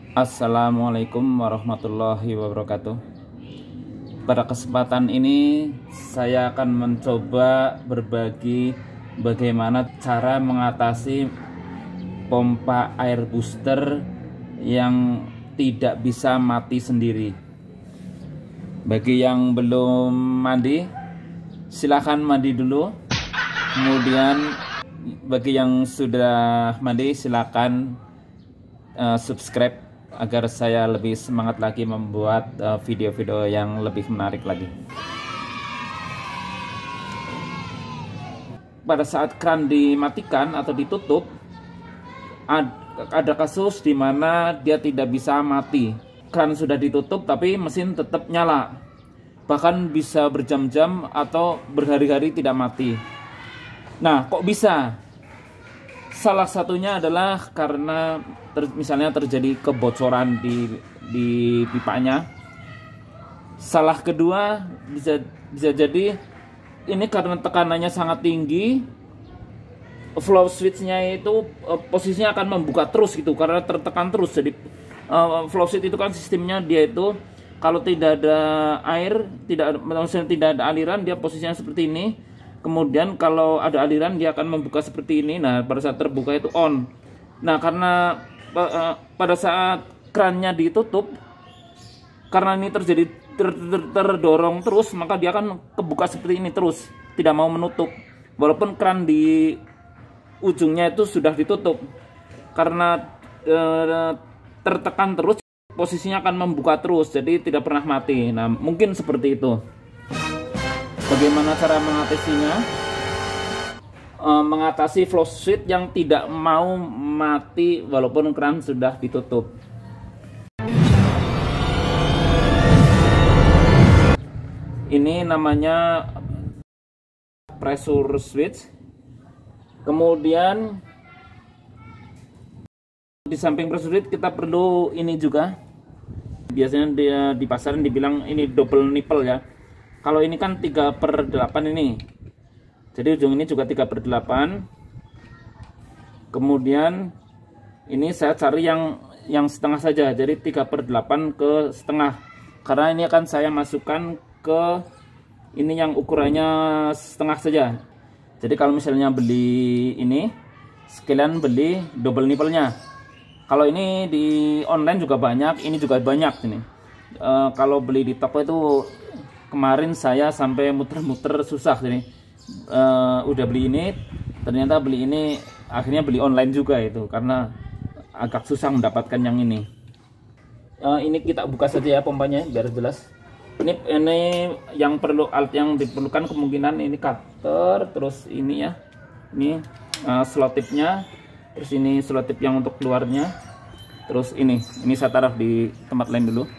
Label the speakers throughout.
Speaker 1: Assalamualaikum warahmatullahi wabarakatuh. Pada kesempatan ini saya akan mencoba berbagi bagaimana cara mengatasi pompa air booster yang tidak bisa mati sendiri. Bagi yang belum mandi, silahkan mandi dulu. Kemudian bagi yang sudah mandi, silahkan subscribe agar saya lebih semangat lagi membuat video-video yang lebih menarik lagi. Pada saat kran dimatikan atau ditutup, ada kasus di mana dia tidak bisa mati. Kran sudah ditutup tapi mesin tetap nyala, bahkan bisa berjam-jam atau berhari-hari tidak mati. Nah, kok bisa? Salah satunya adalah karena misalnya terjadi kebocoran di pipanya. Salah kedua bisa jadi ini karena tekanannya sangat tinggi, flow switch-nya itu posisinya akan membuka terus gitu karena tertekan terus. Jadi flow switch itu kan sistemnya dia itu kalau tidak ada air, tidak ada aliran, dia posisinya seperti ini. Kemudian kalau ada aliran dia akan membuka seperti ini. Nah, pada saat terbuka itu on. Nah, karena pada saat krannya ditutup, karena ini terjadi terdorong terus, maka dia akan kebuka seperti ini terus, tidak mau menutup. Walaupun kran di ujungnya itu sudah ditutup. Karena tertekan terus, posisinya akan membuka terus, jadi tidak pernah mati. Nah, mungkin seperti itu. Bagaimana cara mengatasinya? Mengatasi flow switch yang tidak mau mati walaupun kran sudah ditutup. Ini namanya pressure switch. Kemudian di samping pressure switch kita perlu ini juga. Biasanya dia di pasaran dibilang ini double nipple ya. Kalau ini kan 3/8 ini, jadi ujung ini juga 3/8. Kemudian ini saya cari yang setengah saja, jadi 3/8 ke setengah. Karena ini akan saya masukkan ke ini yang ukurannya setengah saja. Jadi kalau misalnya beli ini, sekalian beli double nipple-nya. Kalau ini di online juga banyak, ini juga banyak ini. Kalau beli di toko itu kemarin saya sampai muter-muter susah ini. Udah beli ini, ternyata beli ini, akhirnya beli online juga itu karena agak susah mendapatkan yang ini. Ini kita buka saja ya pompanya biar jelas. Ini yang alat yang diperlukan kemungkinan ini cutter, terus ini ya, ini slot tipnya, terus ini slot tip yang untuk keluarnya, terus ini saya taruh di tempat lain dulu.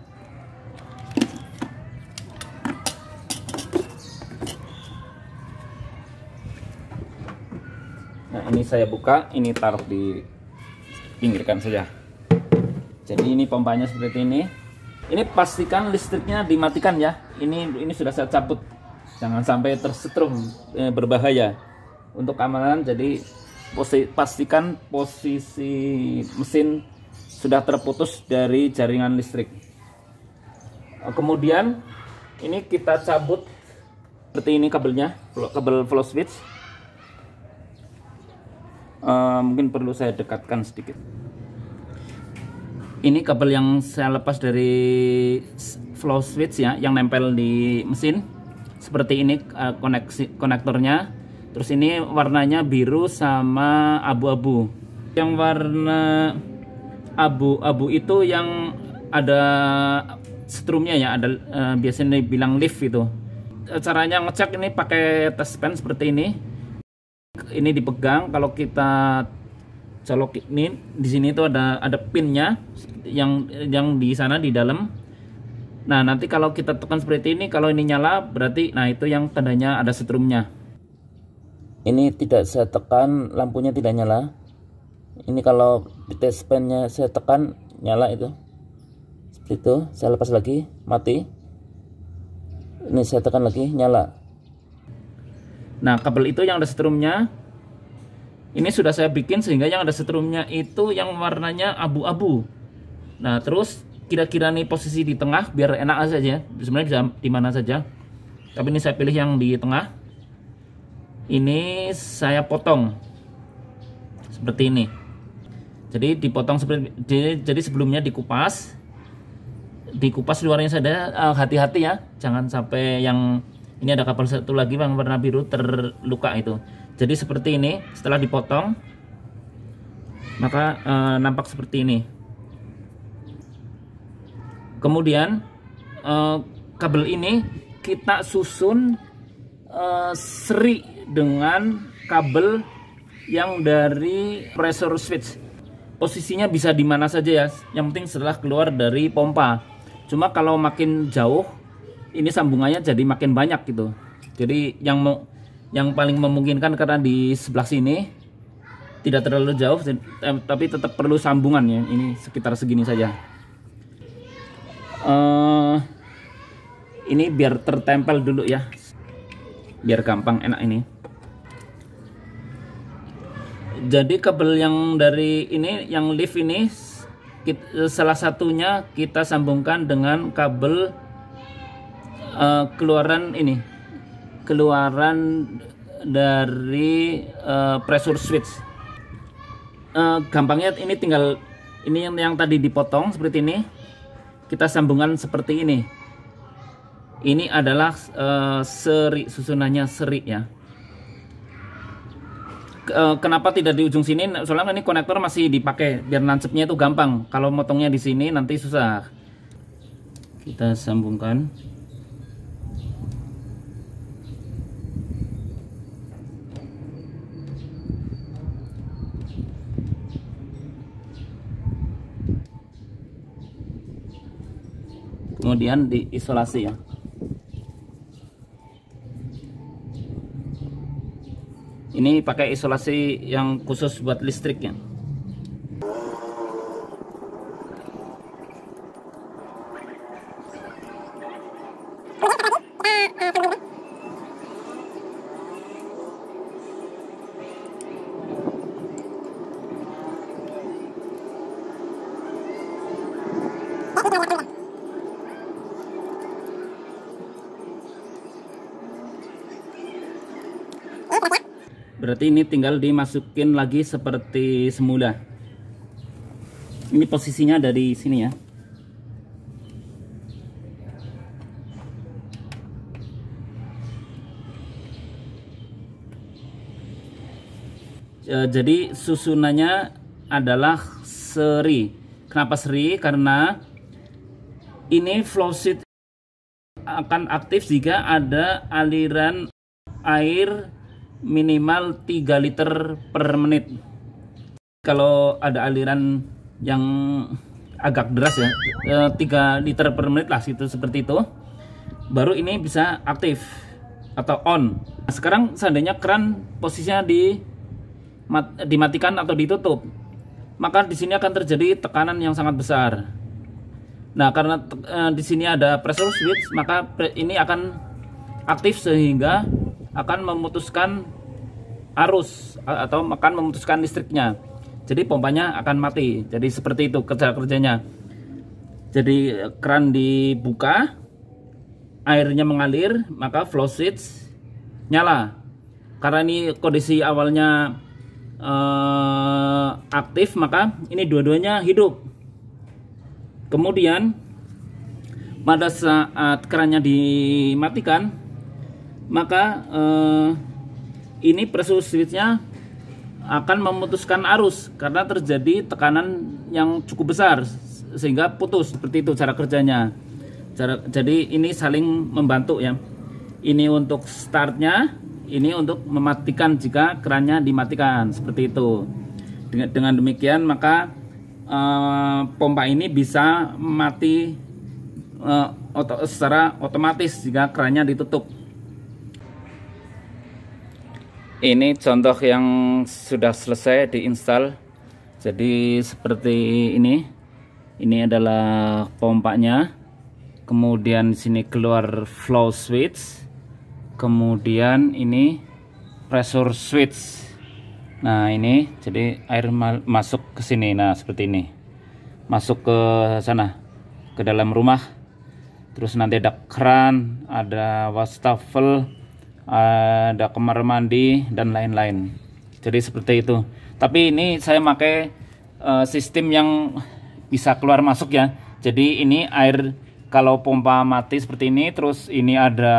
Speaker 1: Nah, ini saya buka, ini taruh di pinggirkan saja. Jadi ini pompanya seperti ini. Ini pastikan listriknya dimatikan ya. Ini sudah saya cabut. Jangan sampai tersetrum, berbahaya. Untuk keamanan, jadi pastikan posisi mesin sudah terputus dari jaringan listrik. Kemudian ini kita cabut seperti ini kabelnya, kabel flow switch. Mungkin perlu saya dekatkan sedikit. Ini kabel yang saya lepas dari flow switch ya, yang nempel di mesin seperti ini, konektornya. Terus ini warnanya biru sama abu-abu. Yang warna abu-abu itu yang ada setrumnya ya, ada biasanya dibilang leaf itu. Caranya ngecek ini pakai test pen seperti ini. Ini dipegang, kalau kita colok ini di sini itu ada pinnya yang di sana di dalam. Nah, nanti kalau kita tekan seperti ini, kalau ini nyala berarti nah itu yang tandanya ada setrumnya. Ini tidak saya tekan, lampunya tidak nyala. Ini kalau di test pennya saya tekan nyala itu. Seperti itu, saya lepas lagi, mati. Ini saya tekan lagi, nyala. Nah, kabel itu yang ada setrumnya ini sudah saya bikin sehingga yang ada setrumnya itu yang warnanya abu-abu. Nah, terus kira-kira nih posisi di tengah biar enak saja. Sebenarnya bisa di mana saja. Tapi ini saya pilih yang di tengah. Ini saya potong seperti ini. Jadi dipotong seperti jadi sebelumnya dikupas luarnya saja. Hati-hati ya, jangan sampai yang ini ada kabel satu lagi yang warna biru terluka itu. Jadi seperti ini. Setelah dipotong maka nampak seperti ini. Kemudian kabel ini kita susun seri dengan kabel yang dari pressure switch. Posisinya bisa di mana saja ya, yang penting setelah keluar dari pompa. Cuma kalau makin jauh ini sambungannya jadi makin banyak gitu. Jadi yang paling memungkinkan karena di sebelah sini tidak terlalu jauh, tapi tetap perlu sambungan ya. Ini sekitar segini saja. Ini biar tertempel dulu ya, biar gampang enak ini. Jadi kabel yang dari ini, yang lift ini, salah satunya kita sambungkan dengan kabel keluaran dari pressure switch. Gampangnya ini tinggal ini yang tadi dipotong seperti ini, kita sambungkan seperti ini. Ini adalah seri, susunannya seri ya. Kenapa tidak di ujung sini? Soalnya ini konektor masih dipakai, biar nancepnya itu gampang. Kalau motongnya di sini nanti susah. Kita sambungkan. Kemudian diisolasi ya. Ini pakai isolasi yang khusus buat listriknya. Berarti ini tinggal dimasukin lagi seperti semula. Ini posisinya dari sini ya. Jadi susunannya adalah seri. Kenapa seri? Karena ini flow sheet akan aktif jika ada aliran air minimal 3 liter per menit. Kalau ada aliran yang agak deras ya, 3 liter per menit lah, gitu, seperti itu, baru ini bisa aktif atau on. Nah, sekarang seandainya keran posisinya dimatikan atau ditutup, maka di sini akan terjadi tekanan yang sangat besar. Nah, karena di sini ada pressure switch, maka ini akan aktif sehingga akan memutuskan arus atau akan memutuskan listriknya. Jadi pompanya akan mati. Jadi seperti itu kerjanya. Jadi keran dibuka, airnya mengalir, maka flow switch nyala. Karena ini kondisi awalnya aktif, maka ini dua-duanya hidup. Kemudian pada saat kerannya dimatikan, maka ini pressure switchnya akan memutuskan arus karena terjadi tekanan yang cukup besar sehingga putus. Seperti itu cara kerjanya. Jadi ini saling membantu ya. Ini untuk startnya, ini untuk mematikan jika kerannya dimatikan, seperti itu. Dengan demikian maka pompa ini bisa mati secara otomatis jika kerannya ditutup. Ini contoh yang sudah selesai diinstal. Jadi seperti ini. Ini adalah pompanya. Kemudian di sini keluar flow switch. Kemudian ini pressure switch. Nah, ini jadi air masuk ke sini. Nah, seperti ini. masuk ke sana, ke dalam rumah. Terus nanti ada keran, ada wastafel, ada kamar mandi dan lain-lain. Jadi seperti itu. Tapi ini saya pakai sistem yang bisa keluar masuk ya. Jadi ini air, kalau pompa mati seperti ini, terus ini ada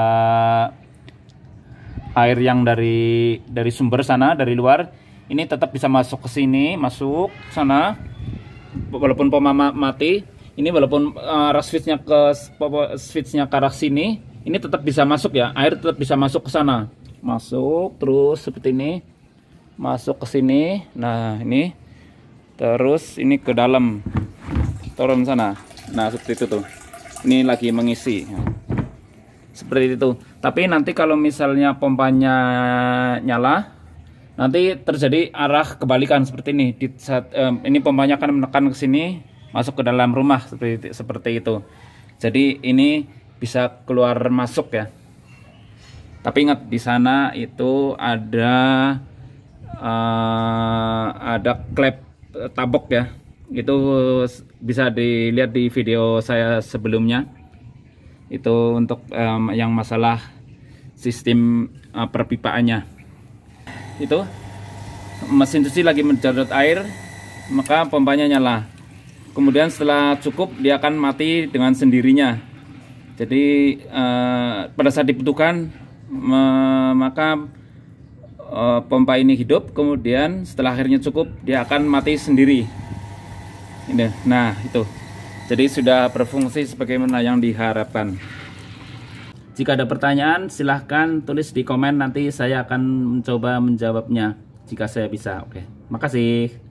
Speaker 1: air yang dari sumber sana, dari luar, ini tetap bisa masuk ke sini, masuk sana. Walaupun pompa mati, ini walaupun arah switchnya ke arah sini, ini tetap bisa masuk ya, air tetap bisa masuk ke sana, masuk terus seperti ini, masuk ke sini. Nah ini terus ini ke dalam, turun sana. Nah seperti itu tuh, ini lagi mengisi seperti itu. Tapi nanti kalau misalnya pompanya nyala, nanti terjadi arah kebalikan seperti ini. Di saat ini pompanya akan menekan ke sini, masuk ke dalam rumah seperti itu. Jadi ini bisa keluar masuk ya. Tapi ingat, di sana itu ada klep tabok ya. Itu bisa dilihat di video saya sebelumnya. Itu untuk yang masalah sistem perpipaannya. Itu mesin cuci lagi menjadot air, maka pompanya nyala. Kemudian setelah cukup, dia akan mati dengan sendirinya. Jadi pada saat dibutuhkan, maka pompa ini hidup. Kemudian setelah akhirnya cukup, dia akan mati sendiri. Ini, nah itu. Jadi sudah berfungsi sebagaimana yang diharapkan. Jika ada pertanyaan, silahkan tulis di komen. Nanti saya akan mencoba menjawabnya jika saya bisa. Oke, makasih.